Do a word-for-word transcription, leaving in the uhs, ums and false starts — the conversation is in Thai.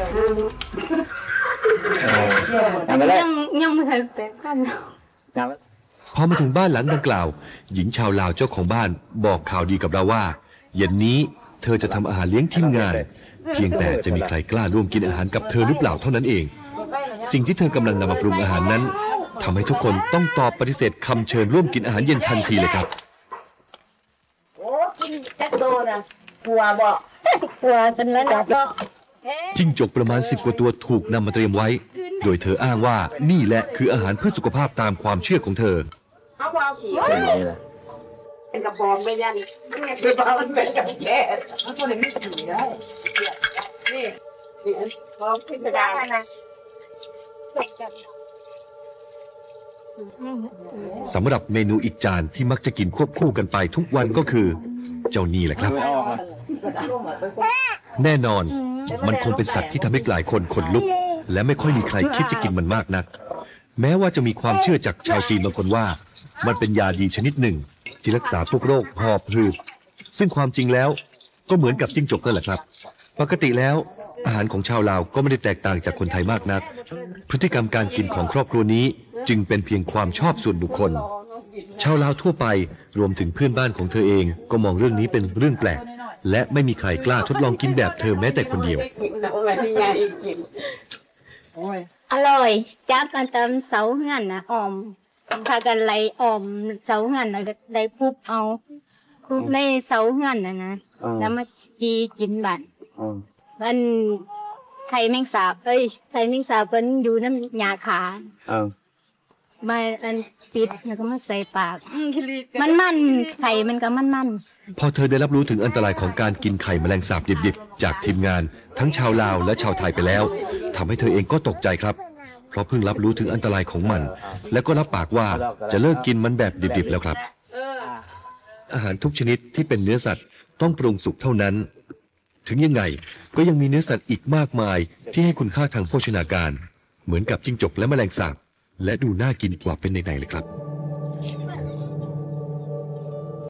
ยังยังไม่เคยแปลงฟันพอมาถึงบ้านหลังดังกล่าวหญิงชาวลาวเจ้าของบ้านบอกข่าวดีกับเราว่าเย็นนี้เธอจะทำอาหารเลี้ยงทีมงานเพียงแต่จะมีใครกล้าร่วมกินอาหารกับเธอหรือเปล่าเท่านั้นเองสิ่งที่เธอกำลังนำมาปรุงอาหารนั้นทำให้ทุกคนต้องตอบปฏิเสธคำเชิญร่วมกินอาหารเย็นทันทีเลยครับจิ้งจกประมาณสิบกว่าตัวถูกนำมาเตรียมไว้โดยเธออ้างว่านี่แหละคืออาหารเพื่อสุขภาพตามความเชื่อของเธอเป็นกระบอกไม่ยันเป็นกระบอกเป็นกระแช่แล้วตัวนี้ไม่ถือได้นี่นี่พร้อมขึ้นกระดาษนะสำหรับเมนูอีกจานที่มักจะกินควบคู่กันไปทุกวันก็คือเจ้านี่แหละครับแน่นอนมันคงเป็นสัตว์ที่ทำให้หลายคนขนลุกและไม่ค่อยมีใครคิดจะกินมันมากนักแม้ว่าจะมีความเชื่อจากชาวจีนบางคนว่ามันเป็นยาดีชนิดหนึ่งที่รักษาพวกโรคหอบหืดซึ่งความจริงแล้วก็เหมือนกับจิ้งจกนั่นแหละครับปกติแล้วอาหารของชาวลาวก็ไม่ได้แตกต่างจากคนไทยมากนักพฤติกรรมการกินของครอบครัวนี้จึงเป็นเพียงความชอบส่วนบุคคลชาวลาวทั่วไปรวมถึงเพื่อนบ้านของเธอเองก็มองเรื่องนี้เป็นเรื่องแปลกและไม่มีใครกล้าทดลองกินแบบเธอแม้แต่คนเดียวอร่อยจับมาตามเสาเงินนะออมพากันไล่ออมเสาเงินนะได้พุบเอาพุบในเสาเงินนะนะแล้วมาจีกินบัตรมันไข่แมงสาบเอ้ยไข่แมงสาบมันอยู่น้ำยาขามาอันปิดแล้วก็มาใส่ปากมันมันไข่มันก็มันมันพอเธอได้รับรู้ถึงอันตรายของการกินไข่แมลงสาบดิบๆจากทีมงานทั้งชาวลาวและชาวไทยไปแล้วทำให้เธอเองก็ตกใจครับเพราะเพิ่งรับรู้ถึงอันตรายของมันและก็รับปากว่าจะเลิกกินมันแบบดิบๆแล้วครับอาหารทุกชนิดที่เป็นเนื้อสัตว์ต้องปรุงสุกเท่านั้นถึงยังไงก็ยังมีเนื้อสัตว์อีกมากมายที่ให้คุณค่าทางโภชนาการเหมือนกับจิ้งจกและแมลงสาบและดูน่ากินกว่าเป็นไหนๆเลยครับ